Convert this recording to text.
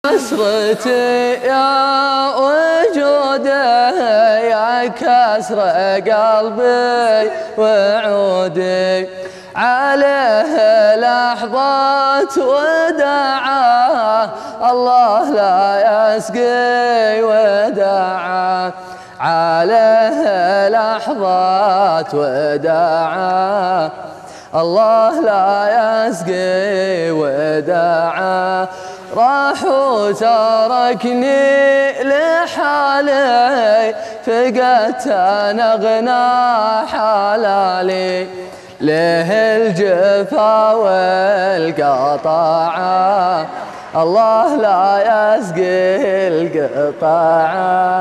حسرتي يا وجوده يا كسر قلبي وعودي عليه لحظات وداعه الله لا يسقي وداعه عليه لحظات وداعه الله لا يسقي وداعه راح وتركني لحالي فقدت نغنى حلالي له الجفا والقطاعه الله لا يسقي القطاعه.